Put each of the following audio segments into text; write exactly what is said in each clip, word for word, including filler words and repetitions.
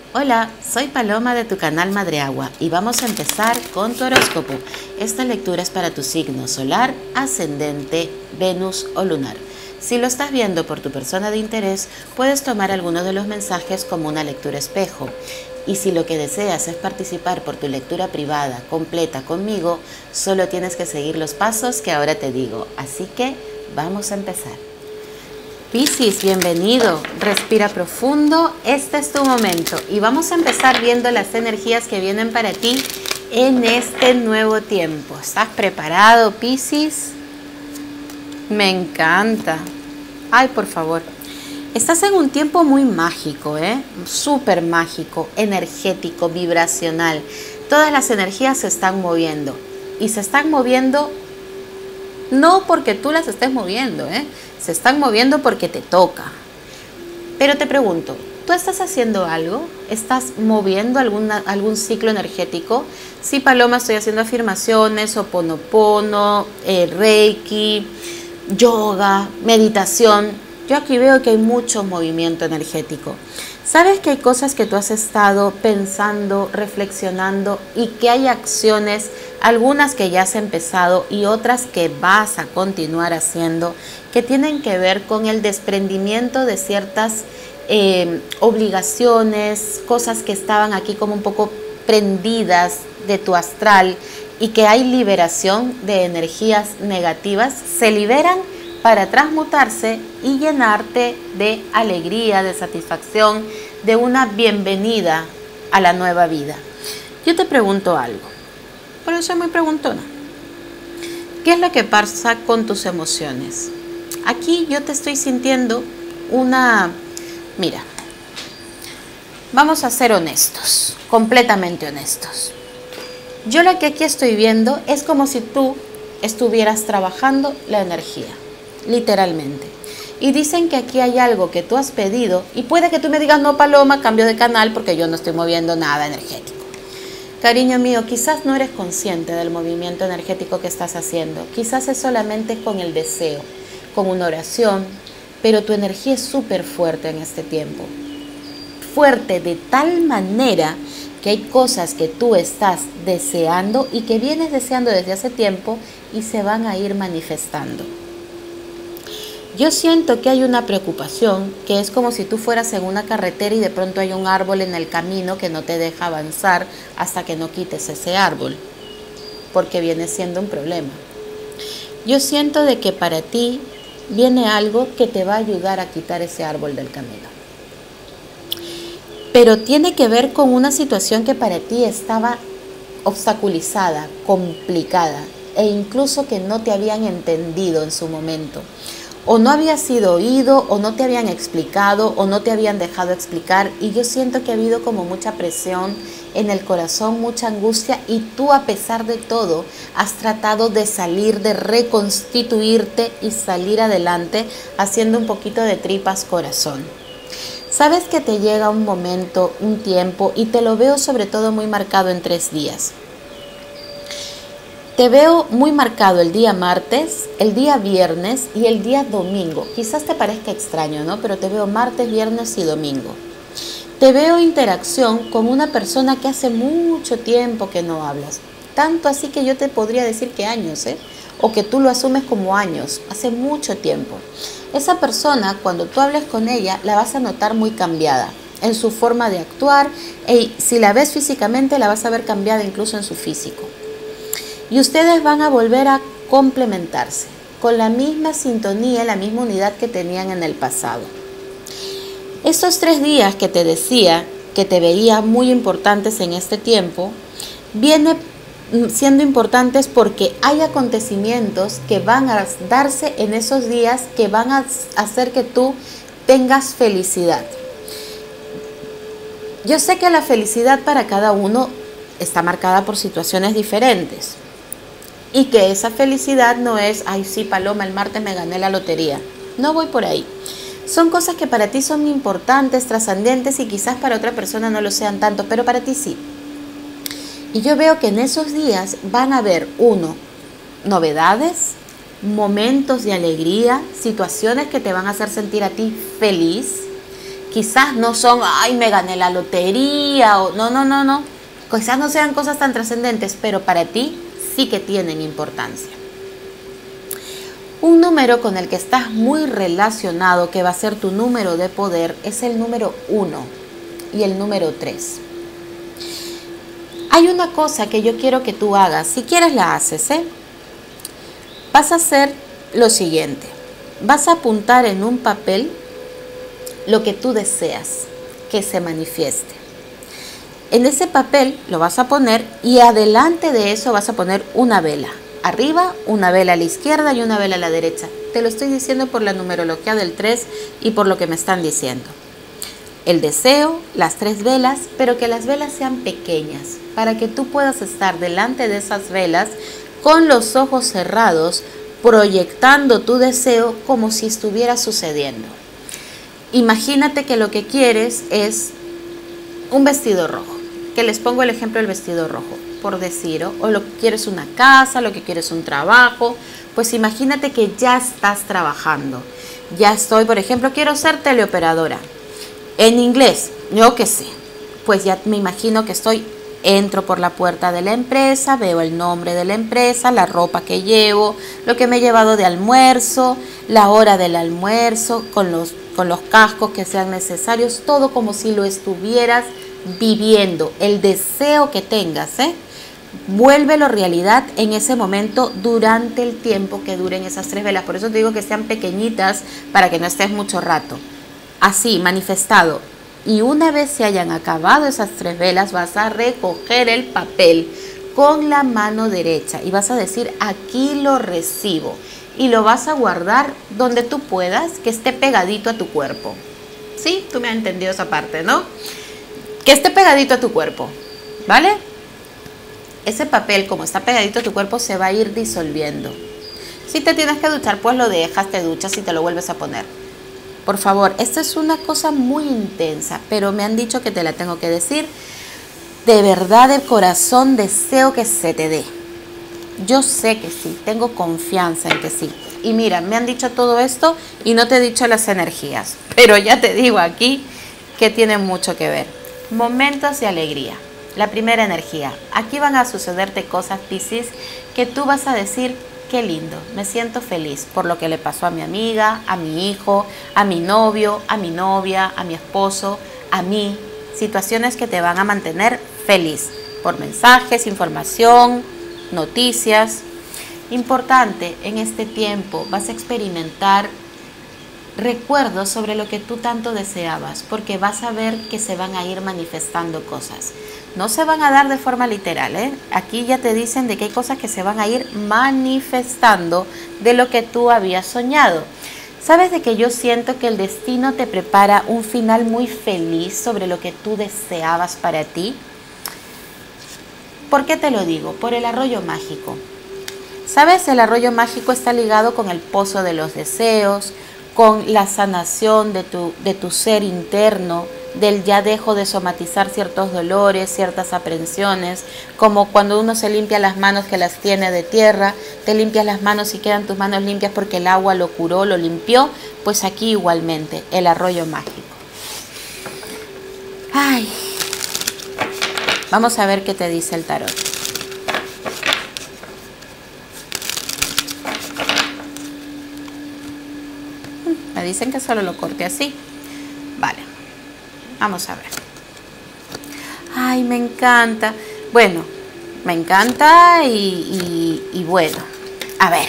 Hola, soy Paloma de tu canal Madre Agua y vamos a empezar con tu horóscopo. Esta lectura es para tu signo solar, ascendente, Venus o lunar. Si lo estás viendo por tu persona de interés, puedes tomar algunos de los mensajes como una lectura espejo. Y si lo que deseas es participar por tu lectura privada completa conmigo, solo tienes que seguir los pasos que ahora te digo. Así que vamos a empezar. Piscis, bienvenido, respira profundo, este es tu momento y vamos a empezar viendo las energías que vienen para ti en este nuevo tiempo. ¿Estás preparado, Piscis? Me encanta. Ay, por favor. Estás en un tiempo muy mágico, ¿eh? Súper mágico, energético, vibracional. Todas las energías se están moviendo y se están moviendo no porque tú las estés moviendo, ¿eh? Se están moviendo porque te toca. Pero te pregunto, ¿tú estás haciendo algo? ¿Estás moviendo alguna, algún ciclo energético? Sí, Paloma, estoy haciendo afirmaciones, Ho'oponopono, eh, Reiki, yoga, meditación. Yo aquí veo que hay mucho movimiento energético. ¿Sabes que hay cosas que tú has estado pensando, reflexionando y que hay acciones, algunas que ya has empezado y otras que vas a continuar haciendo, que tienen que ver con el desprendimiento de ciertas eh, obligaciones, cosas que estaban aquí como un poco prendidas de tu astral y que hay liberación de energías negativas, se liberan para transmutarse y llenarte de alegría, de satisfacción, de una bienvenida a la nueva vida? Yo te pregunto algo, por eso soy muy preguntona. ¿Qué es lo que pasa con tus emociones? Aquí yo te estoy sintiendo una... Mira, vamos a ser honestos, completamente honestos. Yo lo que aquí estoy viendo es como si tú estuvieras trabajando la energía. Literalmente. Y dicen que aquí hay algo que tú has pedido y puede que tú me digas, no, Paloma, cambio de canal porque yo no estoy moviendo nada energético. Cariño mío, quizás no eres consciente del movimiento energético que estás haciendo. Quizás es solamente con el deseo, con una oración, pero tu energía es súper fuerte en este tiempo. Fuerte de tal manera que hay cosas que tú estás deseando y que vienes deseando desde hace tiempo y se van a ir manifestando. Yo siento que hay una preocupación, que es como si tú fueras en una carretera y de pronto hay un árbol en el camino que no te deja avanzar hasta que no quites ese árbol, porque viene siendo un problema. Yo siento de que para ti viene algo que te va a ayudar a quitar ese árbol del camino. Pero tiene que ver con una situación que para ti estaba obstaculizada, complicada, e incluso que no te habían entendido en su momento. O no había sido oído, o no te habían explicado, o no te habían dejado explicar. Y yo siento que ha habido como mucha presión en el corazón, mucha angustia. Y tú, a pesar de todo, has tratado de salir, de reconstituirte y salir adelante, haciendo un poquito de tripas corazón. Sabes que te llega un momento, un tiempo, y te lo veo sobre todo muy marcado en tres días. Te veo muy marcado el día martes, el día viernes y el día domingo. Quizás te parezca extraño, ¿no? Pero te veo martes, viernes y domingo. Te veo interacción con una persona que hace mucho tiempo que no hablas. Tanto así que yo te podría decir que años, ¿eh? O que tú lo asumes como años, hace mucho tiempo. Esa persona, cuando tú hables con ella, la vas a notar muy cambiada en su forma de actuar. Y si la ves físicamente, la vas a ver cambiada incluso en su físico. Y ustedes van a volver a complementarse con la misma sintonía, la misma unidad que tenían en el pasado. Estos tres días que te decía que te veía muy importantes en este tiempo, viene siendo importantes porque hay acontecimientos que van a darse en esos días que van a hacer que tú tengas felicidad. Yo sé que la felicidad para cada uno está marcada por situaciones diferentes. Y que esa felicidad no es, ay sí, Paloma, el martes me gané la lotería. No voy por ahí. Son cosas que para ti son importantes, trascendentes y quizás para otra persona no lo sean tanto, pero para ti sí. Y yo veo que en esos días van a haber, uno, novedades, momentos de alegría, situaciones que te van a hacer sentir a ti feliz, Quizás no son, ay, me gané la lotería, o no, no, no, no. Quizás no sean cosas tan trascendentes, pero para ti sí que tienen importancia. Un número con el que estás muy relacionado, que va a ser tu número de poder, es el número uno y el número tres. Hay una cosa que yo quiero que tú hagas, si quieres la haces, ¿eh? Vas a hacer lo siguiente, vas a apuntar en un papel lo que tú deseas que se manifieste. En ese papel lo vas a poner y adelante de eso vas a poner una vela. Arriba, una vela a la izquierda y una vela a la derecha. Te lo estoy diciendo por la numerología del tres y por lo que me están diciendo. El deseo, las tres velas, pero que las velas sean pequeñas, para que tú puedas estar delante de esas velas con los ojos cerrados, proyectando tu deseo como si estuviera sucediendo. Imagínate que lo que quieres es un vestido rojo, que les pongo el ejemplo del vestido rojo, por decir, o lo que quieres una casa, lo que quieres un trabajo, pues imagínate que ya estás trabajando. Ya estoy, por ejemplo, quiero ser teleoperadora. En inglés, yo qué sé, pues ya me imagino que estoy, entro por la puerta de la empresa, veo el nombre de la empresa, la ropa que llevo, lo que me he llevado de almuerzo, la hora del almuerzo, con los, con los cascos que sean necesarios, todo como si lo estuvieras viviendo. El deseo que tengas, ¿eh? Vuélvelo realidad en ese momento durante el tiempo que duren esas tres velas. Por eso te digo que sean pequeñitas para que no estés mucho rato. Así, manifestado. Y una vez se hayan acabado esas tres velas, vas a recoger el papel con la mano derecha y vas a decir, aquí lo recibo. Y lo vas a guardar donde tú puedas, que esté pegadito a tu cuerpo. ¿Sí? Tú me has entendido esa parte, ¿no? Que esté pegadito a tu cuerpo, ¿vale? Ese papel, como está pegadito a tu cuerpo, se va a ir disolviendo. Si te tienes que duchar, pues lo dejas, te duchas y te lo vuelves a poner. Por favor, esta es una cosa muy intensa, pero me han dicho que te la tengo que decir. De verdad, de corazón, deseo que se te dé. Yo sé que sí, tengo confianza en que sí. Y mira, me han dicho todo esto y no te he dicho las energías, pero ya te digo aquí que tiene mucho que ver. Momentos de alegría. La primera energía. Aquí van a sucederte cosas, Piscis, que tú vas a decir, qué lindo, me siento feliz por lo que le pasó a mi amiga, a mi hijo, a mi novio, a mi novia, a mi esposo, a mí. Situaciones que te van a mantener feliz por mensajes, información, noticias. Importante, en este tiempo vas a experimentar recuerdos sobre lo que tú tanto deseabas, porque vas a ver que se van a ir manifestando cosas. No se van a dar de forma literal, ¿eh? Aquí ya te dicen de que hay cosas que se van a ir manifestando de lo que tú habías soñado. ¿Sabes de que yo siento que el destino te prepara un final muy feliz sobre lo que tú deseabas para ti? ¿Por qué te lo digo? Por el arroyo mágico. ¿Sabes? El arroyo mágico está ligado con el pozo de los deseos, con la sanación de tu, de tu ser interno, del ya dejo de somatizar ciertos dolores, ciertas aprensiones, como cuando uno se limpia las manos que las tiene de tierra, te limpias las manos y quedan tus manos limpias porque el agua lo curó, lo limpió, pues aquí igualmente, el arroyo mágico. Ay, vamos a ver qué te dice el tarot. Me dicen que solo lo corte así. Vale, vamos a ver. Ay, me encanta. Bueno, me encanta y, y, y bueno, a ver.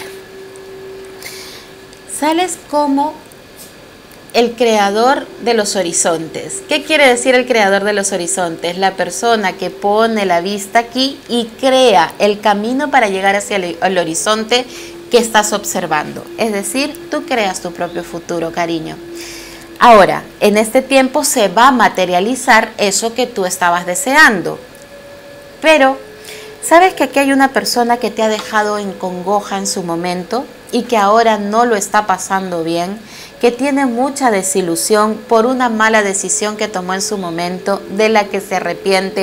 Sales como el creador de los horizontes. ¿Qué quiere decir el creador de los horizontes? La persona que pone la vista aquí y crea el camino para llegar hacia el, el horizonte que estás observando. Es decir, tú creas tu propio futuro, cariño. Ahora, en este tiempo se va a materializar eso que tú estabas deseando. Pero, ¿sabes que aquí hay una persona que te ha dejado en congoja en su momento y que ahora no lo está pasando bien? Que tiene mucha desilusión por una mala decisión que tomó en su momento, de la que se arrepiente,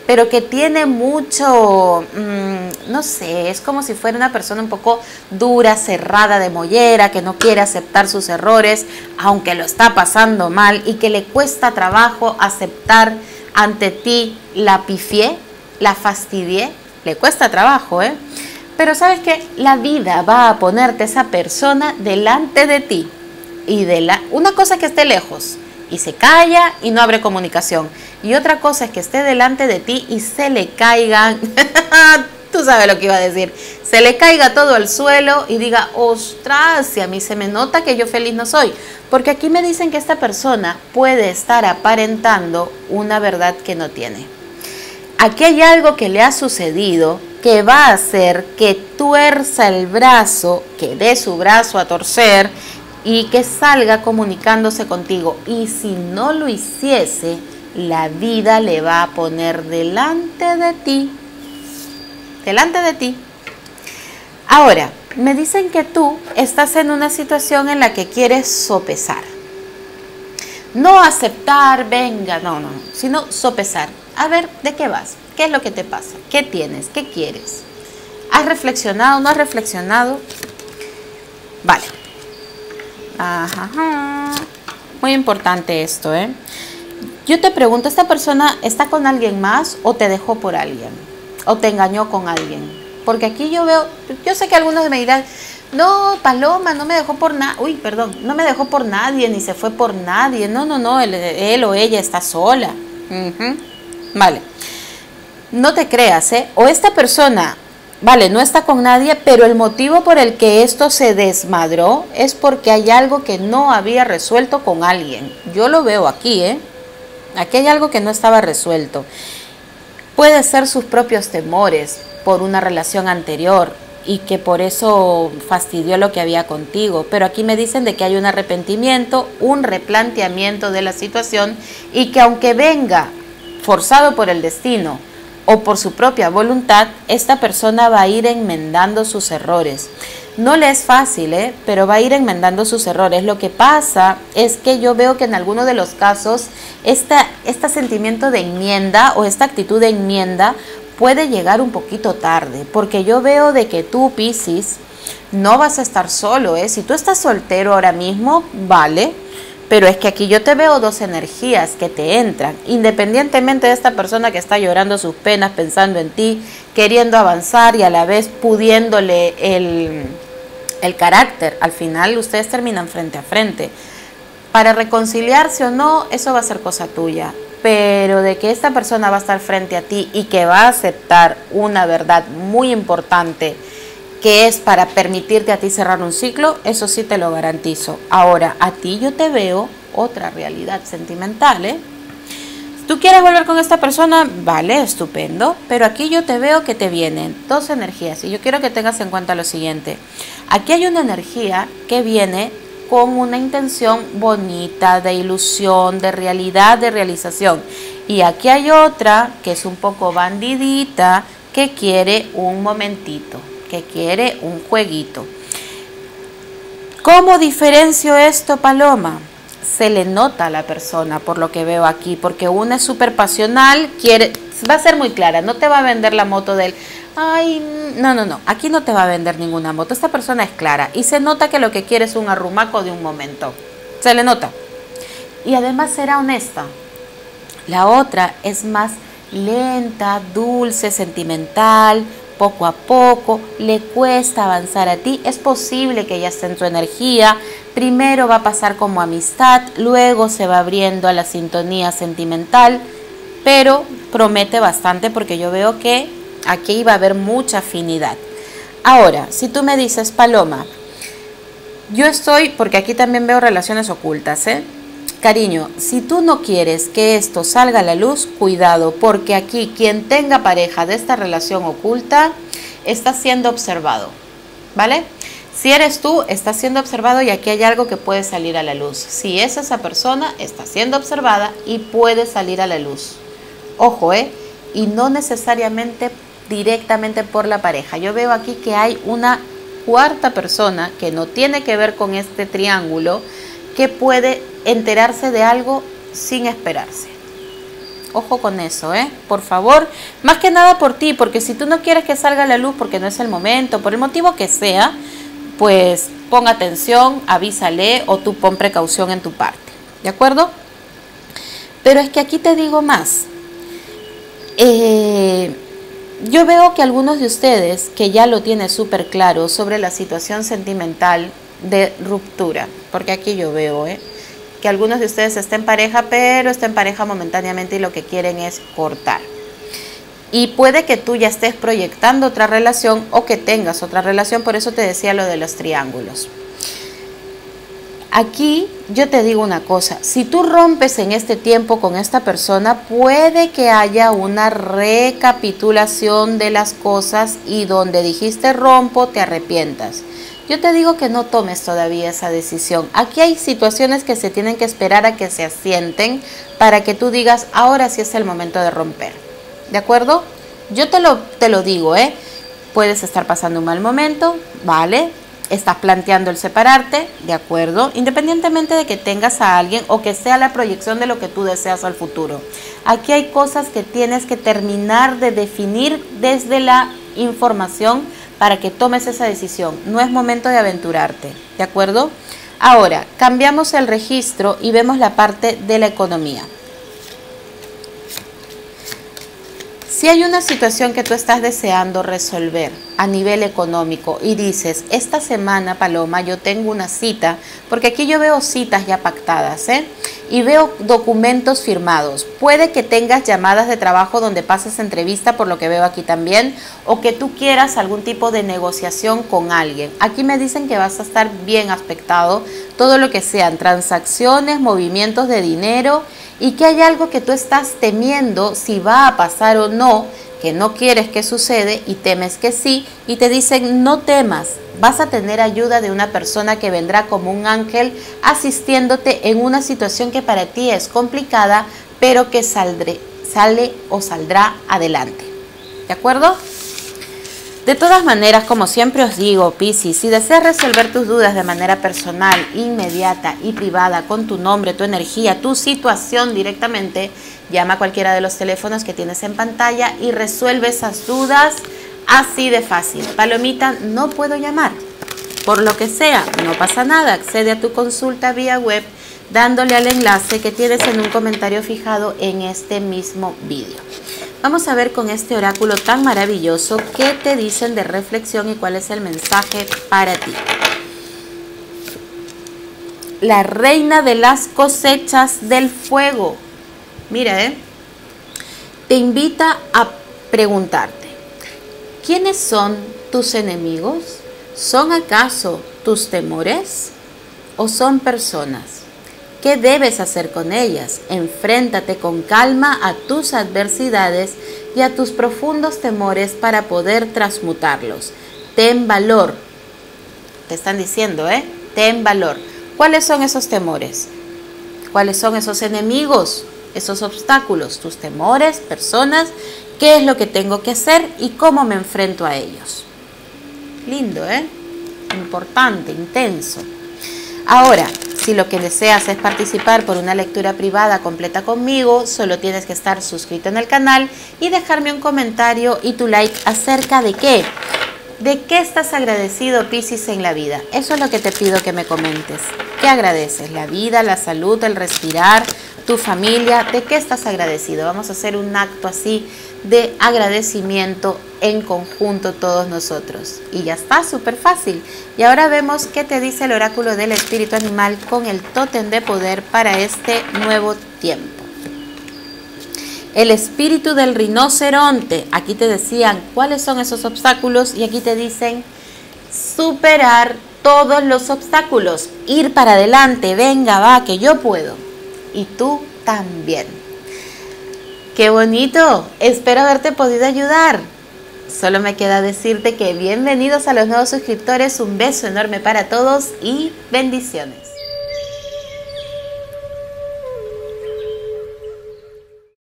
pero que tiene mucho, mmm, no sé, es como si fuera una persona un poco dura, cerrada de mollera, que no quiere aceptar sus errores, aunque lo está pasando mal, y que le cuesta trabajo aceptar ante ti la pifié, la fastidié, le cuesta trabajo, ¿eh? Pero ¿sabes qué? La vida va a ponerte esa persona delante de ti, y de la, una cosa es que esté lejos, y se calla y no abre comunicación. Y otra cosa es que esté delante de ti y se le caigan, tú sabes lo que iba a decir, se le caiga todo al suelo y diga, ostras, si a mí se me nota que yo feliz no soy. Porque aquí me dicen que esta persona puede estar aparentando una verdad que no tiene. Aquí hay algo que le ha sucedido que va a hacer que tuerza el brazo, que dé su brazo a torcer, y que salga comunicándose contigo. Y si no lo hiciese, la vida le va a poner delante de ti. Delante de ti. Ahora, me dicen que tú estás en una situación en la que quieres sopesar. No aceptar, venga, no, no, sino sopesar. A ver, ¿de qué vas? ¿Qué es lo que te pasa? ¿Qué tienes? ¿Qué quieres? ¿Has reflexionado? ¿No has reflexionado? Vale. Ajá. Muy importante esto, ¿eh? Yo te pregunto, ¿esta persona está con alguien más o te dejó por alguien? ¿O te engañó con alguien? Porque aquí yo veo, yo sé que algunos me dirán, no, Paloma, no me dejó por nada, uy, perdón, no me dejó por nadie, ni se fue por nadie. No, no, no, él, él o ella está sola. Uh-huh. Vale. No te creas, ¿eh? O esta persona... Vale, no está con nadie, pero el motivo por el que esto se desmadró es porque hay algo que no había resuelto con alguien. Yo lo veo aquí, ¿eh? Aquí hay algo que no estaba resuelto. Puede ser sus propios temores por una relación anterior y que por eso fastidió lo que había contigo. Pero aquí me dicen de que hay un arrepentimiento, un replanteamiento de la situación y que aunque venga forzado por el destino o por su propia voluntad, esta persona va a ir enmendando sus errores. No le es fácil, ¿eh? Pero va a ir enmendando sus errores. Lo que pasa es que yo veo que en algunos de los casos esta, este sentimiento de enmienda o esta actitud de enmienda puede llegar un poquito tarde, porque yo veo de que tú, Piscis, no vas a estar solo, ¿eh? Si tú estás soltero ahora mismo, vale, pero es que aquí yo te veo dos energías que te entran, independientemente de esta persona que está llorando sus penas, pensando en ti, queriendo avanzar y a la vez pudiéndole el, el carácter. Al final ustedes terminan frente a frente. Para reconciliarse o no, eso va a ser cosa tuya. Pero de que esta persona va a estar frente a ti y que va a aceptar una verdad muy importante, que es para permitirte a ti cerrar un ciclo, eso sí te lo garantizo. Ahora, a ti yo te veo otra realidad sentimental, ¿eh? ¿Tú quieres volver con esta persona? Vale, estupendo. Pero aquí yo te veo que te vienen dos energías. Y yo quiero que tengas en cuenta lo siguiente. Aquí hay una energía que viene con una intención bonita, de ilusión, de realidad, de realización. Y aquí hay otra que es un poco bandidita, que quiere un momentito, que quiere un jueguito. ¿Cómo diferencio esto, Paloma? Se le nota a la persona por lo que veo aquí, porque una es súper pasional, quiere, va a ser muy clara, no te va a vender la moto del, ay, no, no, no, aquí no te va a vender ninguna moto, esta persona es clara y se nota que lo que quiere es un arrumaco de un momento, se le nota. Y además será honesta. La otra es más lenta, dulce, sentimental, poco a poco, le cuesta avanzar a ti, es posible que ella esté en tu energía, primero va a pasar como amistad, luego se va abriendo a la sintonía sentimental, pero promete bastante porque yo veo que aquí va a haber mucha afinidad. Ahora, si tú me dices, Paloma, yo estoy, porque aquí también veo relaciones ocultas, ¿eh? Cariño, si tú no quieres que esto salga a la luz, cuidado, porque aquí quien tenga pareja de esta relación oculta está siendo observado, ¿vale? Si eres tú, estás siendo observado y aquí hay algo que puede salir a la luz. Si es esa persona, está siendo observada y puede salir a la luz. Ojo, ¿eh? Y no necesariamente directamente por la pareja. Yo veo aquí que hay una cuarta persona que no tiene que ver con este triángulo, que puede enterarse de algo sin esperarse. Ojo con eso, ¿eh? Por favor, más que nada por ti, porque si tú no quieres que salga a la luz porque no es el momento, por el motivo que sea, pues pon atención, avísale o tú pon precaución en tu parte, ¿de acuerdo? Pero es que aquí te digo más. Eh, yo veo que algunos de ustedes que ya lo tienen súper claro sobre la situación sentimental de ruptura, porque aquí yo veo, ¿eh? que algunos de ustedes estén en pareja, pero estén en pareja momentáneamente y lo que quieren es cortar. Y puede que tú ya estés proyectando otra relación o que tengas otra relación, por eso te decía lo de los triángulos. Aquí yo te digo una cosa, si tú rompes en este tiempo con esta persona, puede que haya una recapitulación de las cosas y donde dijiste rompo, te arrepientas. Yo te digo que no tomes todavía esa decisión. Aquí hay situaciones que se tienen que esperar a que se asienten para que tú digas, ahora sí es el momento de romper. ¿De acuerdo? Yo te lo, te lo digo, ¿eh? Puedes estar pasando un mal momento, ¿vale? Estás planteando el separarte, ¿de acuerdo? Independientemente de que tengas a alguien o que sea la proyección de lo que tú deseas al futuro. Aquí hay cosas que tienes que terminar de definir desde la información para que tomes esa decisión. No es momento de aventurarte, ¿de acuerdo? Ahora, cambiamos el registro y vemos la parte de la economía. Si hay una situación que tú estás deseando resolver a nivel económico y dices, esta semana, Paloma, yo tengo una cita, porque aquí yo veo citas ya pactadas, ¿eh? Y veo documentos firmados. Puede que tengas llamadas de trabajo donde pases entrevista, por lo que veo aquí también, o que tú quieras algún tipo de negociación con alguien. Aquí me dicen que vas a estar bien aspectado, todo lo que sean transacciones, movimientos de dinero, y que hay algo que tú estás temiendo si va a pasar o no, que no quieres que sucede y temes que sí, y te dicen no temas, vas a tener ayuda de una persona que vendrá como un ángel asistiéndote en una situación que para ti es complicada, pero que saldré, sale o saldrá adelante. ¿De acuerdo? De todas maneras, como siempre os digo, Piscis, si deseas resolver tus dudas de manera personal, inmediata y privada, con tu nombre, tu energía, tu situación directamente, llama a cualquiera de los teléfonos que tienes en pantalla y resuelve esas dudas así de fácil. Palomita, no puedo llamar. Por lo que sea, no pasa nada. Accede a tu consulta vía web dándole al enlace que tienes en un comentario fijado en este mismo vídeo. Vamos a ver con este oráculo tan maravilloso qué te dicen de reflexión y cuál es el mensaje para ti. La reina de las cosechas del fuego. Mira, ¿eh? Te invita a preguntarte, ¿quiénes son tus enemigos? ¿Son acaso tus temores? ¿O son personas? ¿Qué debes hacer con ellas? Enfréntate con calma a tus adversidades y a tus profundos temores para poder transmutarlos. Ten valor. Te están diciendo, ¿eh? Ten valor. ¿Cuáles son esos temores? ¿Cuáles son esos enemigos? Esos obstáculos, tus temores, personas, qué es lo que tengo que hacer y cómo me enfrento a ellos. Lindo, ¿eh? Importante, intenso. Ahora, si lo que deseas es participar por una lectura privada completa conmigo, solo tienes que estar suscrito en el canal y dejarme un comentario y tu like acerca de qué. ¿De qué estás agradecido, Piscis, en la vida? Eso es lo que te pido que me comentes. ¿Qué agradeces? ¿La vida, la salud, el respirar, tu familia? ¿De qué estás agradecido? Vamos a hacer un acto así de agradecimiento en conjunto todos nosotros. Y ya está, súper fácil. Y ahora vemos qué te dice el oráculo del espíritu animal con el tótem de poder para este nuevo tiempo. El espíritu del rinoceronte. Aquí te decían cuáles son esos obstáculos y aquí te dicen superar todos los obstáculos. Ir para adelante, venga, va, que yo puedo. Y tú también. ¡Qué bonito! Espero haberte podido ayudar. Solo me queda decirte que bienvenidos a los nuevos suscriptores. Un beso enorme para todos y bendiciones.